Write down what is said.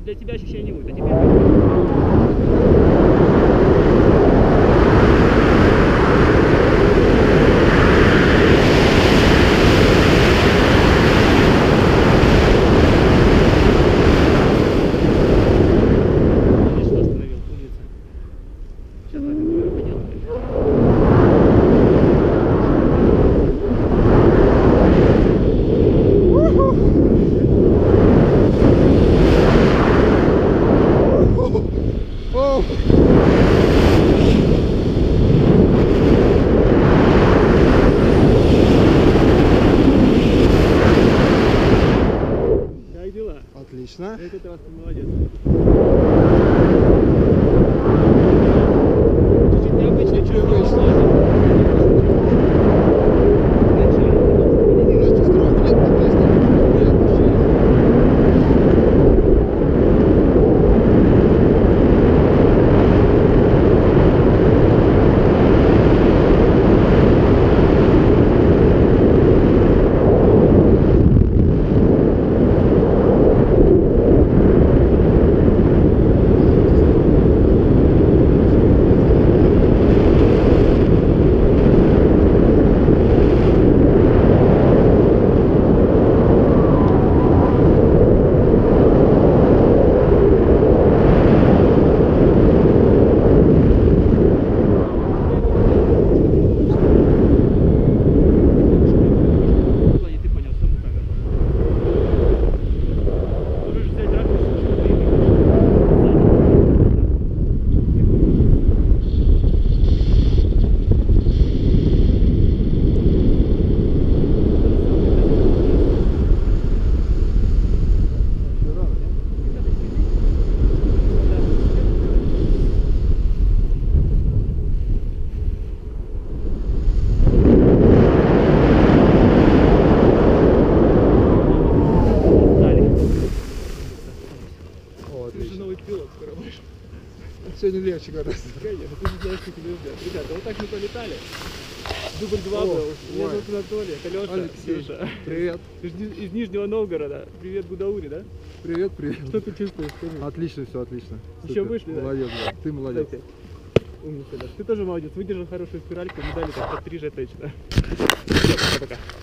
для тебя ощущения не будет. А теперь... Как дела? Отлично. Этот раз ты молодец. Чуть-чуть необычно, чуть Сегодня легче гораздо. Конечно, ты не знаешь, как тебя ждет. Ребята, вот так мы полетали. Дубль 2 был. Меня зовут Анатолий, это Леша, Алексей, Ксюша. привет. Ты же из Нижнего Новгорода. Привет, Гудаури, да? Привет, привет. Что ты чувствуешь? Скажи. Отлично, все отлично. Еще Супер. вышли, да? Молодец, да. Ты молодец. Кстати, умница, да. Ты тоже молодец. Выдержал хорошую спиральку, медали так подстрижи точно. Все, пока-пока.